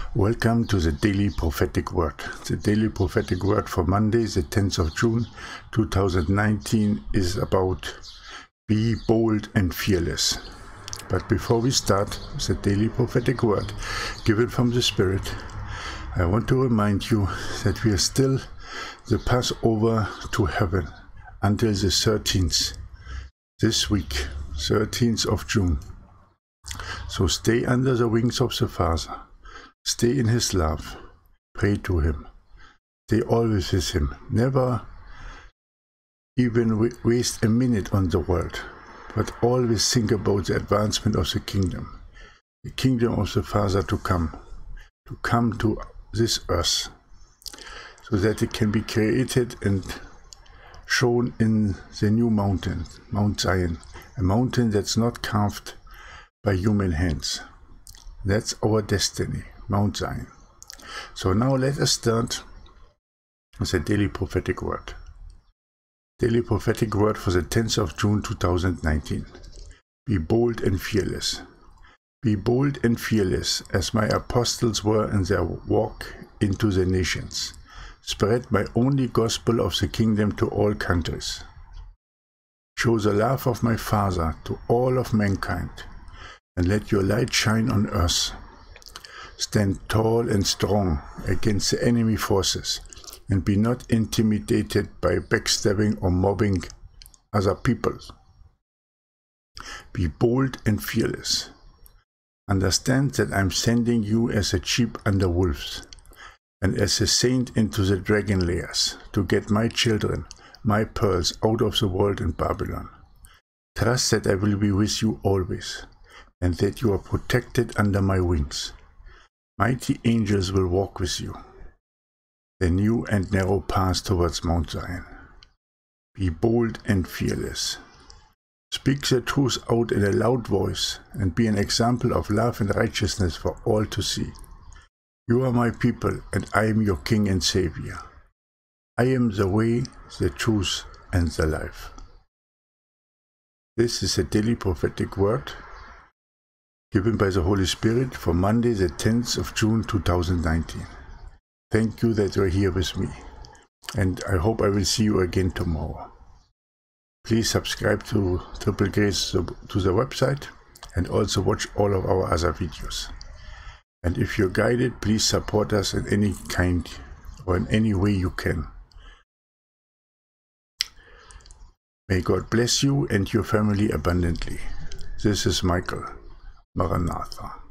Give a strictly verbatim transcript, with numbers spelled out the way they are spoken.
Welcome to the Daily Prophetic Word. The Daily Prophetic Word for Monday, the tenth of June two thousand nineteen, is about be bold and fearless. But before we start with the Daily Prophetic Word given from the Spirit, I want to remind you that we are still the Passover to heaven until the thirteenth, this week, thirteenth of June. So stay under the wings of the Father. Stay in His love. Pray to Him. Stay always with Him. Never even waste a minute on the world, but always think about the advancement of the kingdom, the kingdom of the Father to come, to come to this earth, so that it can be created and shown in the new mountain, Mount Zion, a mountain that's not carved by human hands. That's our destiny, Mount Zion. So now let us start with a daily prophetic word. Daily prophetic word for the tenth of June two thousand nineteen. Be bold and fearless. Be bold and fearless as my apostles were in their walk into the nations. Spread my only gospel of the kingdom to all countries. Show the love of my Father to all of mankind, and let your light shine on earth. Stand tall and strong against the enemy forces, and be not intimidated by backstabbing or mobbing other people. Be bold and fearless. Understand that I am sending you as a sheep under wolves, and as a saint into the dragon layers, to get my children, my pearls, out of the world in Babylon. Trust that I will be with you always, and that you are protected under my wings. Mighty angels will walk with you, the new and narrow path towards Mount Zion. Be bold and fearless. Speak the truth out in a loud voice, and be an example of love and righteousness for all to see. You are my people, and I am your King and Savior. I am the way, the truth, and the life. This is a daily prophetic word given by the Holy Spirit for Monday, the tenth of June two thousand nineteen. Thank you that you are here with me, and I hope I will see you again tomorrow. Please subscribe to Triple Grace to the website, and also watch all of our other videos. And if you're guided, please support us in any kind or in any way you can. May God bless you and your family abundantly. This is Michael. Maranatha.